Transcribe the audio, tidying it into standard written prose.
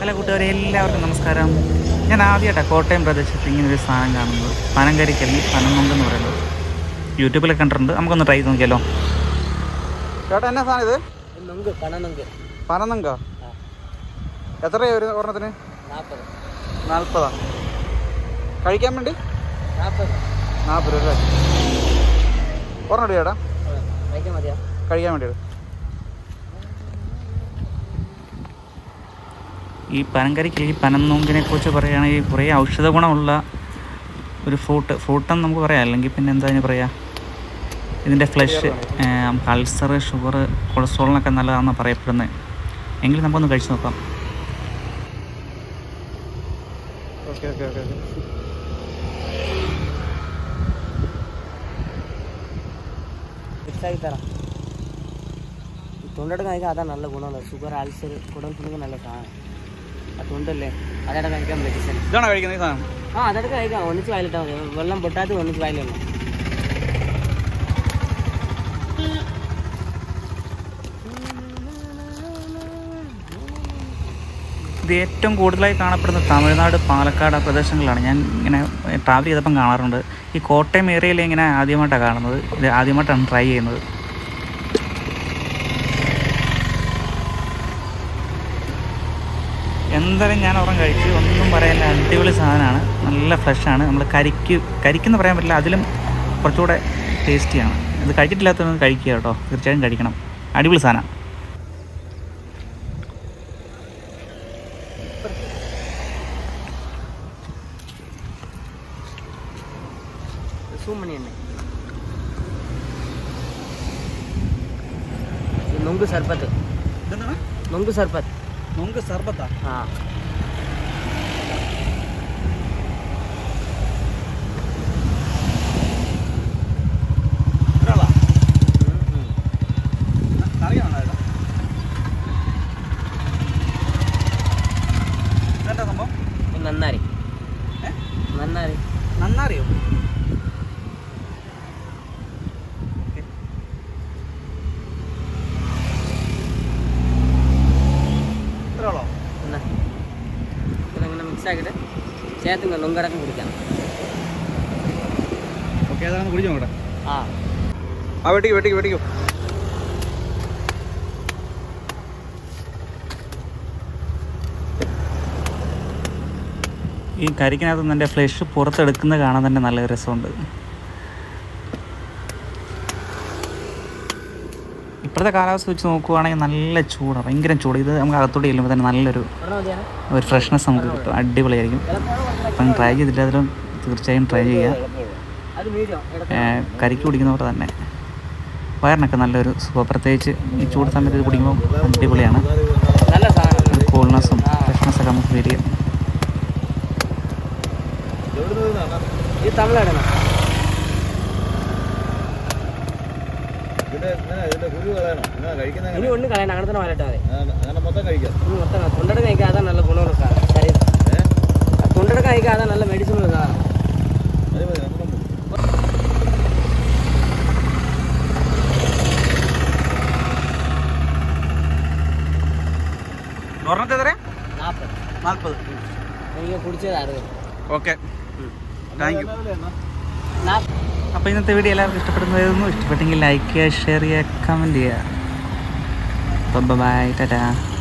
Hello കൂട്ടുകാരെ, എല്ലാവർക്കും നമസ്കാരം. ഞാൻ ആദ്യമായിട്ടാണ് കോട്ടയം പ്രദേശത്ത് ഇങ്ങനൊരു സാധനം കാണുന്നത്. പനങ്കരിക്ക് അല്ലെങ്കിൽ പനനൊങ്കെന്ന് പറയുന്നത്. യൂട്യൂബിലൊക്കെ കണ്ടിട്ടുണ്ട്. നമുക്കൊന്ന് ട്രൈ ചെയ്ത് നോക്കിയാലോ. ചേട്ടാ, എന്നാ സാധനം ഇത്? പനനങ്ക. എത്രയാണ് ഒരു ഒരെണ്ണത്തിന്? 40. കഴിക്കാൻ വേണ്ടി 40 അല്ലേ? ഒരെണ്ണം ഇടുക ചേട്ടാ, കഴിക്കാൻ വേണ്ടിയിട്ട്. ഈ പനങ്കരിക്ക് ഈ പനനൊങ്കിനെ കുറിച്ച് പറയുകയാണെങ്കിൽ കുറേ ഔഷധ ഗുണമുള്ള ഒരു ഫ്രൂട്ടെന്ന് നമുക്ക് പറയാം. അല്ലെങ്കിൽ പിന്നെ എന്താ അതിന് പറയുക, ഇതിൻ്റെ ഫ്ലഷ് അൾസർ, ഷുഗർ, കൊളസ്ട്രോളിനൊക്കെ നല്ലതാണെന്ന് പറയപ്പെടുന്നത്. എങ്കിലും നമുക്കൊന്ന് കഴിച്ച് നോക്കാം. ഓക്കെ ഓക്കെ ഓക്കെ ഓക്കെ ഫിക്സാക്കി തരാം. തൊണ്ടെടുക്കാൻ കഴിക്കാൻ അതാണ് നല്ല ഗുണമുള്ള. ഷുഗർ, അൾസർ, കുടൽ പുണ്ണിക്ക് നല്ല സാധനം. ആ തൊണ്ടല്ലേ, അതാണ് കഴിക്കാൻ മെഡിസിൻ. ഇതാണോ കഴിക്കുന്നത് ഈ സാധനം? അതൊക്കെ കഴിക്കാം. ഒന്നിച്ച് വായിലിട്ടാൽ മതി. വെള്ളം പൊട്ടാത്ത ഒന്നിച്ച് വായിലാണ്. ഇത് ഏറ്റവും കൂടുതലായി കാണപ്പെടുന്ന തമിഴ്നാട്, പാലക്കാട് പ്രദേശങ്ങളിലാണ്. ഞാൻ ഇങ്ങനെ ട്രാവൽ ചെയ്തപ്പം കാണാറുണ്ട്. ഈ കോട്ടയം ഏരിയയിൽ ഇങ്ങനെ ആദ്യമായിട്ടാണ് കാണുന്നത്. ഇത് ആദ്യമായിട്ടാണ് ട്രൈ ചെയ്യുന്നത്. എന്തായാലും ഞാൻ ഒരെണ്ണം കഴിച്ച്, ഒന്നും പറയാനില്ല. അടിപൊളി സാധനമാണ്, നല്ല ഫ്രഷാണ്. നമ്മൾ കരിക്കെന്ന് പറയാൻ പറ്റില്ല, അതിലും കുറച്ചുകൂടെ ടേസ്റ്റിയാണ്. ഇത് കഴിച്ചിട്ടില്ലാത്തവന്ന് കഴിക്കുക കേട്ടോ, തീർച്ചയായും കഴിക്കണം. അടിപൊളി സാധനം. നൊങ്ക് സർബത്ത്. നൊങ്ക് സർബത്ത്. നൊങ്ക് സർബത്താ? ആ. നന്നാരി. നന്നാരി. നന്നാരിയോ? ഇങ്ങനെ മിക്സ് ആക്കിയിട്ട് ചേർത്ത് നൊങ്കടക്കം കുടിക്കാം. ഓക്കെ, അതാണ് കുടിച്ചു നോക്കട്ടെ. വെട്ടിക്കോ. ഈ കരിക്കിനകത്ത് നിന്ന് എൻ്റെ ഫ്ലഷ് പുറത്തെടുക്കുന്നത് കാണാൻ തന്നെ നല്ല രസമുണ്ട്. ഇപ്പോഴത്തെ കാലാവസ്ഥ വെച്ച് നോക്കുവാണെങ്കിൽ നല്ല ചൂടാണ്, ഭയങ്കര ചൂട്. ഇത് നമുക്ക് അകത്തോട്ട് ചെല്ലുമ്പോൾ തന്നെ നല്ലൊരു ഫ്രഷ്നെസ് നമുക്ക് കിട്ടും. അടിപൊളിയായിരിക്കും. അപ്പം ട്രൈ ചെയ്തിട്ട് അതിലും തീർച്ചയായും ട്രൈ ചെയ്യുക. കരിക്ക് കുടിക്കുന്നവർ തന്നെ വയറിനൊക്കെ നല്ലൊരു സുഖം. പ്രത്യേകിച്ച് ഈ ചൂട് സമയത്ത് ഇത് കുടിക്കുമ്പോൾ അടിപൊളിയാണ്. കൂൾനെസ്സും ഫ്രഷ്നെസ്സൊക്കെ നമുക്ക് വരിക. ഇനി ഒന്നും കളയണം, അങ്ങനെ തന്നെ വരട്ടെ. മൊത്തം തൊണ്ടെടുക്കാൻ കഴിക്കാൻ അതാണ് നല്ല ഗുണമുള്ള സാധനം. തൊണ്ടെടുക്കാൻ കഴിക്കാൻ അതാണ് നല്ല മെഡിസിൻ ഉള്ള സാധനം. എനിക്ക് കുടിച്ചത് 60. Okay, thank you. അപ്പോൾ ഇന്നത്തെ വീഡിയോ എല്ലാവർക്കും ഇഷ്ടപ്പെടുന്നതായിരുന്നു. ഇഷ്ടപ്പെട്ടെങ്കിൽ ലൈക്ക് ചെയ്യുക, ഷെയർ ചെയ്യുക, കമൻറ്റ് ചെയ്യുക. ബൈ, ടാറ്റാ.